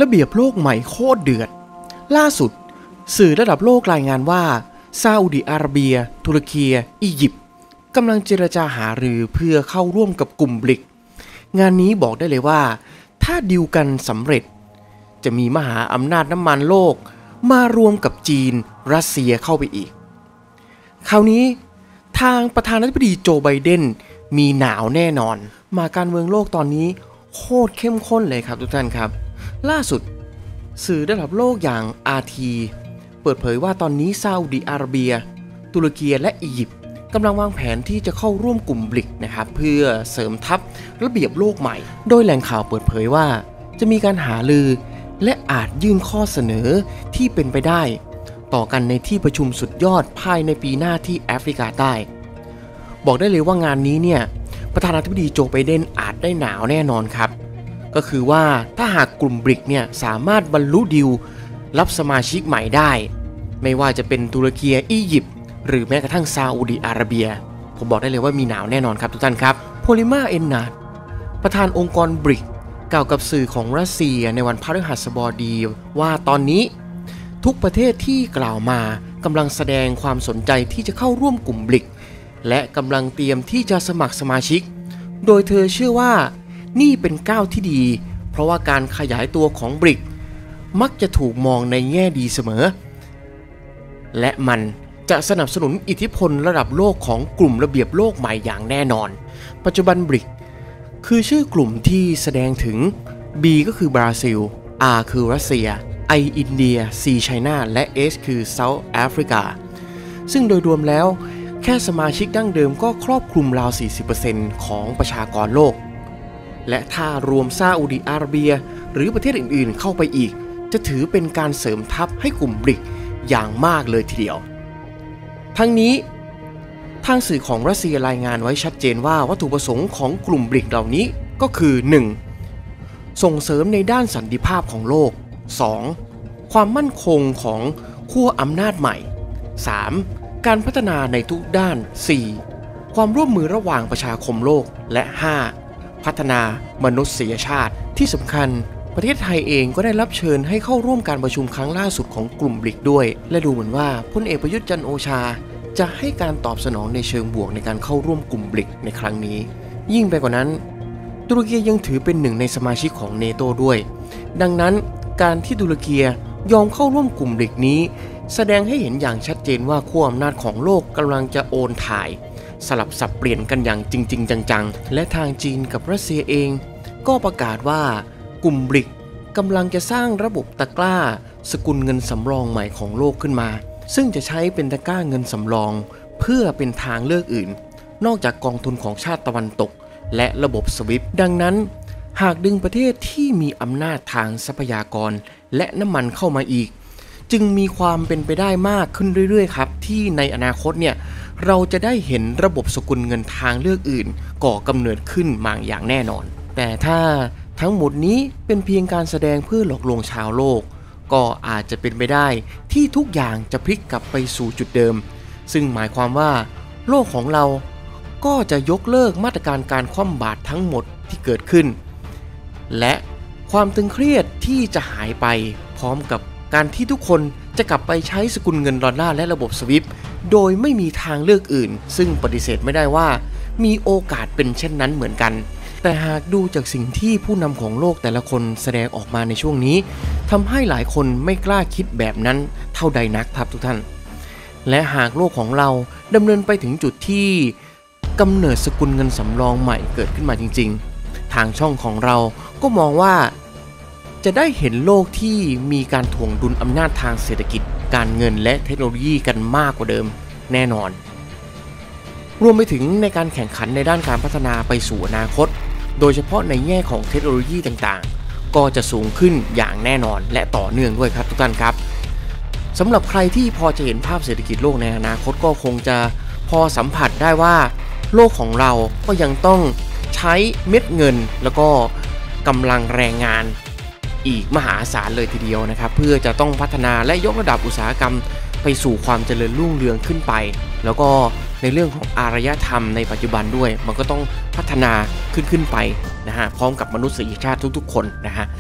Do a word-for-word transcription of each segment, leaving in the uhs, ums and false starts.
ระเบียบโลกใหม่โคตรเดือดล่าสุดสื่อระดับโลกรายงานว่าซาอุดิอาระเบียตุรกีอียิปต์กำลังเจรจาหารือเพื่อเข้าร่วมกับกลุ่มบริกงานนี้บอกได้เลยว่าถ้าดีลกันสำเร็จจะมีมหาอำนาจน้ำมันโลกมารวมกับจีนรัสเซียเข้าไปอีกคราวนี้ทางประธานาธิบดีโจไบเดนมีหนาวแน่นอนมาการเมืองโลกตอนนี้โคตรเข้มข้นเลยครับทุกท่านครับล่าสุดสื่อระดับโลกอย่าง อาร์ ที เปิดเผยว่าตอนนี้ซาอุดิอาระเบียตุรกีและอียิปต์กำลังวางแผนที่จะเข้าร่วมกลุ่มบริกนะครับเพื่อเสริมทัพระเบียบโลกใหม่โดยแหล่งข่าวเปิดเผยว่าจะมีการหารือและอาจยื่นข้อเสนอที่เป็นไปได้ต่อกันในที่ประชุมสุดยอดภายในปีหน้าที่แอฟริกาใต้บอกได้เลยว่างานนี้เนี่ยประธานาธิบดีโจไบเดนอาจได้หนาวแน่นอนครับก็คือว่าถ้าหากกลุ่มบริกเนี่ยสามารถบรรลุดีลรับสมาชิกใหม่ได้ไม่ว่าจะเป็นตุรกีอียิปต์หรือแม้กระทั่งซาอุดิอาระเบียผมบอกได้เลยว่ามีหนาวแน่นอนครับทุกท่านครับโพลิมาเอนนาดประธานองค์กรบริกกล่าวกับสื่อของรัสเซียในวันพฤหัสบดีว่าตอนนี้ทุกประเทศที่กล่าวมากำลังแสดงความสนใจที่จะเข้าร่วมกลุ่มบริกและกำลังเตรียมที่จะสมัครสมาชิกโดยเธอเชื่อว่านี่เป็นก้าวที่ดีเพราะว่าการขยายตัวของบริกมักจะถูกมองในแง่ดีเสมอและมันจะสนับสนุนอิทธิพลระดับโลกของกลุ่มระเบียบโลกใหม่อย่างแน่นอนปัจจุบันบริกคือชื่อกลุ่มที่แสดงถึง B ก็คือบราซิล R คือรัสเซีย I อินเดีย C ไชน่าและ S คือเซาท์แอฟริกาซึ่งโดยรวมแล้วแค่สมาชิกดั้งเดิมก็ครอบคลุมราว สี่สิบเปอร์เซ็นต์ ของประชากรโลกและถ้ารวมซาอุดิอาระเบียหรือประเทศอื่นๆเข้าไปอีกจะถือเป็นการเสริมทัพให้กลุ่มบริกอย่างมากเลยทีเดียวทั้งนี้ทางสื่อของรัสเซียรายงานไว้ชัดเจนว่าวัตถุประสงค์ของกลุ่มบริกเหล่านี้ก็คือ หนึ่ง ส่งเสริมในด้านสันติภาพของโลก สอง ความมั่นคงของขั้วอำนาจใหม่ สาม การพัฒนาในทุกด้าน สี่ ความร่วมมือระหว่างประชาคมโลกและ ห้า พัฒนามนุษยชาติที่สำคัญประเทศไทยเองก็ได้รับเชิญให้เข้าร่วมการประชุมครั้งล่าสุดของกลุ่มบริกด้วยและดูเหมือนว่าพลเอกประยุทธ์จันทร์โอชาจะให้การตอบสนองในเชิงบวกในการเข้าร่วมกลุ่มบริกในครั้งนี้ยิ่งไปกว่านั้นตุรกียังถือเป็นหนึ่งในสมาชิกของเนโตด้วยดังนั้นการที่ตุรกียอมเข้าร่วมกลุ่มบริกนี้แสดงให้เห็นอย่างชัดเจนว่าขั้วอำนาจของโลกกำลังจะโอนถ่ายสลับสับเปลี่ยนกันอย่างจริงๆจังๆและทางจีนกับรัสเซียเองก็ประกาศว่ากลุ่มบริกกำลังจะสร้างระบบตะกร้าสกุลเงินสำรองใหม่ของโลกขึ้นมาซึ่งจะใช้เป็นตะกร้าเงินสำรองเพื่อเป็นทางเลือกอื่นนอกจากกองทุนของชาติตะวันตกและระบบสวิฟต์ดังนั้นหากดึงประเทศที่มีอำนาจทางทรัพยากรและน้ำมันเข้ามาอีกจึงมีความเป็นไปได้มากขึ้นเรื่อยๆครับที่ในอนาคตเนี่ยเราจะได้เห็นระบบสกุลเงินทางเลือกอื่นก่อกำเนิดขึ้นมาอย่างแน่นอนแต่ถ้าทั้งหมดนี้เป็นเพียงการแสดงเพื่อหลอกลวงชาวโลกก็อาจจะเป็นไปได้ที่ทุกอย่างจะพลิกกลับไปสู่จุดเดิมซึ่งหมายความว่าโลกของเราก็จะยกเลิกมาตรการการคว่ำบาตรทั้งหมดที่เกิดขึ้นและความตึงเครียดที่จะหายไปพร้อมกับการที่ทุกคนจะกลับไปใช้สกุลเงินดอลลาร์และระบบสวิฟต์โดยไม่มีทางเลือกอื่นซึ่งปฏิเสธไม่ได้ว่ามีโอกาสเป็นเช่นนั้นเหมือนกันแต่หากดูจากสิ่งที่ผู้นำของโลกแต่ละคนแสดงออกมาในช่วงนี้ทำให้หลายคนไม่กล้าคิดแบบนั้นเท่าใดนักครับทุกท่านและหากโลกของเราดำเนินไปถึงจุดที่กำเนิดสกุลเงินสำรองใหม่เกิดขึ้นมาจริงๆทางช่องของเราก็มองว่าจะได้เห็นโลกที่มีการถ่วงดุลอำนาจทางเศรษฐกิจการเงินและเทคโนโลยีกันมากกว่าเดิมแน่นอนรวมไปถึงในการแข่งขันในด้านการพัฒนาไปสู่อนาคตโดยเฉพาะในแง่ของเทคโนโลยีต่างๆก็จะสูงขึ้นอย่างแน่นอนและต่อเนื่องด้วยครับทุกท่านครับสำหรับใครที่พอจะเห็นภาพเศรษฐกิจโลกในอนาคตก็คงจะพอสัมผัสได้ว่าโลกของเราก็ยังต้องใช้เม็ดเงินแล้วก็กำลังแรงงานอีกมหาศาลเลยทีเดียวนะครับเพื่อจะต้องพัฒนาและยกระดับอุตสาหกรรมไปสู่ความเจริญรุ่งเรืองขึ้นไปแล้วก็ในเรื่องของอารยธรรมในปัจจุบันด้วยมันก็ต้องพัฒนาขึ้นขึ้นไปนะฮะพร้อมกับมนุษยชาติทุกๆคนนะฮะ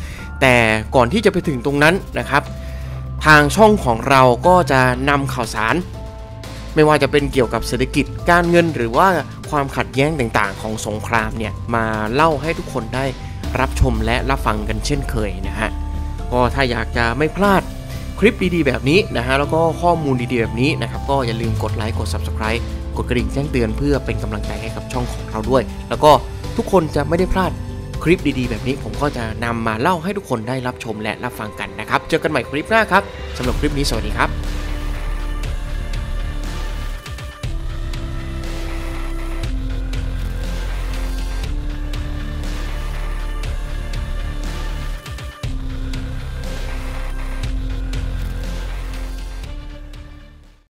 แต่ก่อนที่จะไปถึงตรงนั้นนะครับทางช่องของเราก็จะนำข่าวสารไม่ว่าจะเป็นเกี่ยวกับเศรษฐกิจการเงินหรือว่าความขัดแย้งต่างๆของสงครามเนี่ยมาเล่าให้ทุกคนได้รับชมและรับฟังกันเช่นเคยนะฮะก็ถ้าอยากจะไม่พลาดคลิปดีๆแบบนี้นะฮะแล้วก็ข้อมูลดีๆแบบนี้นะครับก็อย่าลืมกดไลค์กด ซับสไครบ์ กดกระดิ่งแจ้งเตือนเพื่อเป็นกำลังใจให้กับช่องของเราด้วยแล้วก็ทุกคนจะไม่ได้พลาดคลิปดีๆแบบนี้ผมก็จะนำมาเล่าให้ทุกคนได้รับชมและรับฟังกันนะครับเจอกันใหม่คลิปหน้าครับสำหรับคลิปนี้สวัสดีครับ